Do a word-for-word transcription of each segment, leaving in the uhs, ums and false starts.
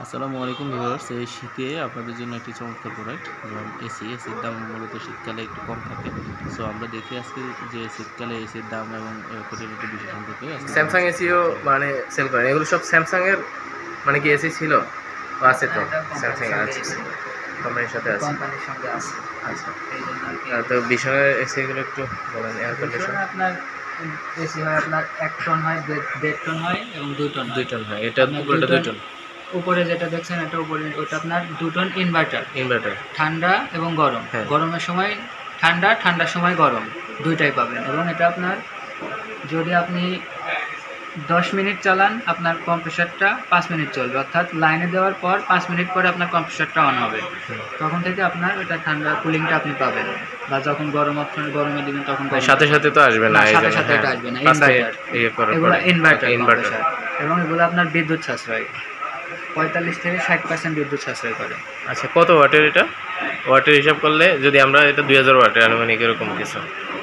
আসসালামু আলাইকুম ভিউয়ার্স, এই শীতে আপনাদের জন্য একটি চমৎকার প্রোডাক্ট এবং এসি এসির দাম মূলত শীতকালে একটু কম থাকে। সো আমরা দেখি আজকে যে শীতকালে এসির দাম এবং খুঁটিনাটি বিষয় সম্পর্কে স্যামসাং এসিও মানে সেল করেন, এগুলো সব স্যামসাং এর মানে কি এসি ছিল আছে তো স্যামসাং এর আছে কোম্পানির সাথে আছে কোম্পানির সঙ্গে আছে। আচ্ছা, তো বিশনের এসি গুলো একটু বলেন। এয়ার কন্ডিশন আপনার এসি হয় আপনার এক টন হয়, দেড় টন হয় এবং দুই টন দুই টন হয়। এটা উপরেটা দুই টন। উপরে যেটা দেখছেন এটা উপরে ওটা আপনার দু টন ইনভার্টার। ইনভার্টার ঠান্ডা এবং গরম, হ্যাঁ। গরমের সময় ঠান্ডা, ঠান্ডার সময় গরম, দুইটাই পাবেন। এবং এটা আপনার যদি আপনি দশ মিনিট চালান আপনার কম্প্রেসারটা পাঁচ মিনিট চলবে, অর্থাৎ লাইনে দেওয়ার পর পাঁচ মিনিট পরে আপনার কম্প্রেসারটা অন হবে, তখন থেকে আপনার এটা ঠান্ডা কুলিংটা আপনি পাবেন। বা যখন গরম অপশন গরমে দিবেন তখন সাথে সাথে তো আসবে না, সাথে সাথে এটা আসবে না। ইনভার্টার, এগুলো ইনভার্টার ইনভার্টার এবং এগুলো আপনার বিদ্যুৎ সাশ্রয় পঁয়তাল্লিশ থেকে ষাট পার্সেন্ট বিদ্যুৎ সাশ্রয় করে। আচ্ছা, কত ওয়াটের এটা? ওয়াটের হিসাব করলে যদি আমরা এটা দুই হাজার ওয়াটের আনুমানিক এরকম কিছু,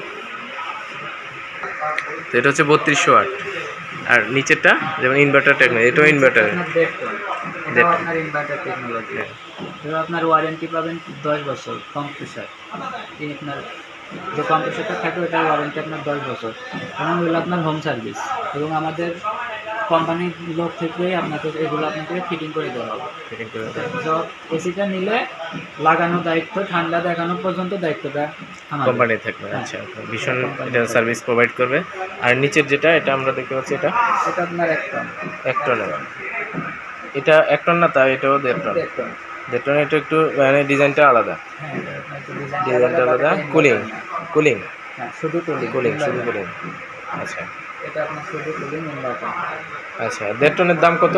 তো এটা হচ্ছে বত্রিশশো ওয়াট। আর নিচেরটা যেমন ইনভার্টার টেকনোলজি, এটাও ইনভার্টার আপনার ইনভার্টার টেকনোলজি। এবার আপনার ওয়ারেন্টি পাবেন দশ বছর কম্প্রেসার। এই আপনার যে কম্প্রেসারটা থাকে ওটার ওয়ারেন্টি আপনার দশ বছর এবং এগুলো আপনার হোম সার্ভিস এবং আমাদের কোম্পানির লোক থেকে আপনাকে এগুলো আপনাকে ফিটিং করে দেওয়া হবে। ফিটিং করে এসিটা নিলে লাগানোর দায়িত্ব, ঠান্ডা দেখানো পর্যন্ত দায়িত্বটা কোম্পানি থাকবে। আচ্ছা, ভীষণ এটা সার্ভিস প্রোভাইড করবে। আর নিচের যেটা এটা আমরা দেখতে পাচ্ছি, এটা এটা আপনার এক টন এক টনের। এটা এক টন না, তাই এটাও দেড় টন। দেড় টন। এটা একটু মানে ডিজাইনটা আলাদা, ডিজাইনটা আলাদা। কুলিং কুলিং শুধু কুলিং কুলিং শুধু কুলিং আচ্ছা, এটা আপনার শুধু কুলিং ইনভার্টার। আচ্ছা, দেড় টনের দাম কত?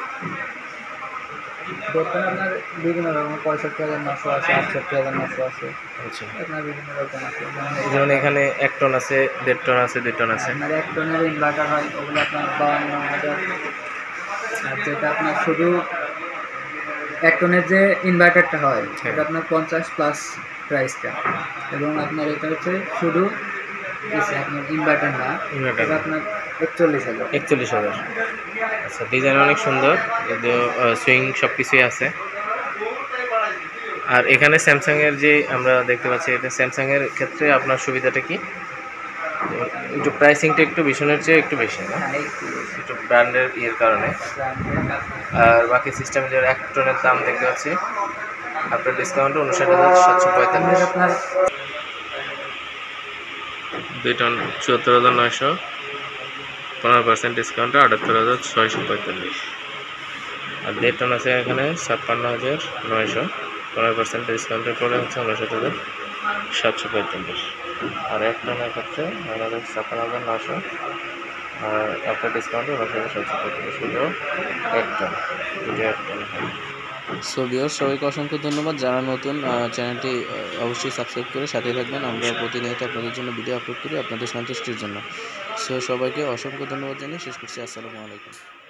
দেড় টন আপনার বিভিন্ন রকম, পঁয়ষট্টি হাজার নশো আছে, আটষট্টি হাজার নশো আছে। আচ্ছা, আপনার বিভিন্ন রকম আছে। যেমন এখানে এক টন আছে, দেড় টন আছে, দুই টন আছে। আপনার এক টনের ইনভার্টার হয় ওগুলো আপনার বাউন্ন হাজার। আর যেটা আপনার শুধু এক টনের যে ইনভার্টারটা হয় এটা আপনার পঞ্চাশ প্লাস প্রাইসটা। এবং আপনার এটা হচ্ছে শুধু আপনার ইনভার্টার না, ইনভার্টার আপনার একচল্লিশ হাজার একচল্লিশ হাজার আচ্ছা, ডিজাইন অনেক সুন্দর, সুইং সব কিছুই আছে। আর এখানে স্যামসাং এর যে আমরা দেখতে পাচ্ছি, এটা স্যামসাং এর ক্ষেত্রে আপনার সুবিধাটা কি? একটু প্রাইসিংটা একটু ভীষণের চেয়ে একটু বেশি না, একটু ব্র্যান্ডের ইয়ের কারণে। আর বাকি সিস্টেম যে এক টনের দাম দেখতে পাচ্ছি আপনার ডিসকাউন্ট উনষাট হাজার সাতশো পঁয়তাল্লিশ। দুই টন চুয়াত্তর হাজার নয়শো, পনেরো পার্সেন্ট ডিসকাউন্টে আটাত্তর হাজার ছয়শো পঁয়তাল্লিশ। আর দেড় টন আছে এখানে ছাপ্পান্ন হাজার নয়শো, পনেরো পার্সেন্ট ডিসকাউন্টের পরে হচ্ছে উনষাট হাজার সাতশো পঁয়তাল্লিশ। আর এক টনের ক্ষেত্রে আমাদের ছাপ্পান্ন হাজার নশো, আর একটা ডিসকাউন্টে উনষাট হাজার সাতশো পঁয়তাল্লিশ। শুধু এক টন, দুটো এক টন। সো ভিউয়ার্স, সবাইকে অসংখ্য ধন্যবাদ। যারা নতুন চ্যানেলটি অবশ্যই সাবস্ক্রাইব করে সাথে থাকবেন। আমরা প্রতিনিয়ত আপনাদের জন্য ভিডিও আপলোড করি আপনাদের সন্তুষ্টির জন্য। সো সবাইকে অসংখ্য ধন্যবাদ জানিয়ে শেষ করছি। আসসালামু আলাইকুম।